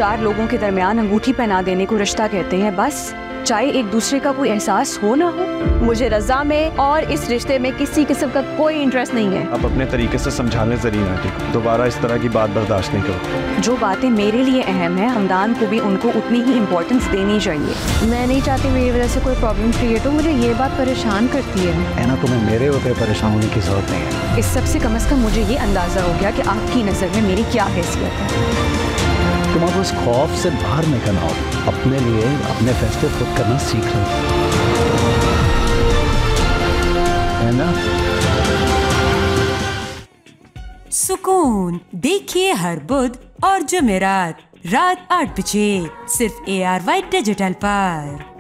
चार लोगों के दरमियान अंगूठी पहना देने को रिश्ता कहते हैं। बस चाहे एक दूसरे का कोई एहसास हो ना हो। मुझे रजा में और इस रिश्ते में किसी किस्म का कोई इंटरेस्ट नहीं है। आप अपने तरीके से समझा लें ज़रीन आंटी को, दोबारा इस तरह की बात बर्दाश्त नहीं करो। जो बातें मेरे लिए अहम है, हमदान को भी उनको उतनी ही इम्पोर्टेंस देनी चाहिए। मैं नहीं चाहती मेरी वजह से कोई प्रॉब्लम क्रिएट हो। मुझे ये बात परेशान करती है ना, तुम्हें मेरे ऊपर परेशान होने की जरूरत नहीं है। इस सब से कम से कम मुझे ये अंदाजा हो गया कि आपकी नज़र में मेरी क्या हैसियत है। तुम अब उस खौफ से बाहर निकलना हो, अपने लिए अपने फैसले खुद करना सीख लो, है ना? सुकून देखिए हर बुध और जुमेरात रात 8 बजे सिर्फ ARY डिजिटल पर।